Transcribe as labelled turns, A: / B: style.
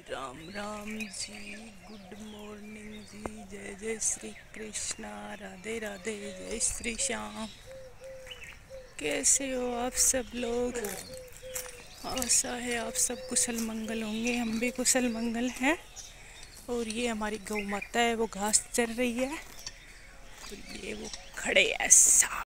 A: Ram Ram ji, good morning ji, जय जय श्री कृष्णा, राधे राधे, जय श्री श्याम। कैसे हो आप सब लोग? आशा है आप सब कुशल मंगल होंगे। हम भी कुशल मंगल हैं। और ये हमारी गौ माता है, वो घास चर रही है। और ये वो खड़े हैं साहब।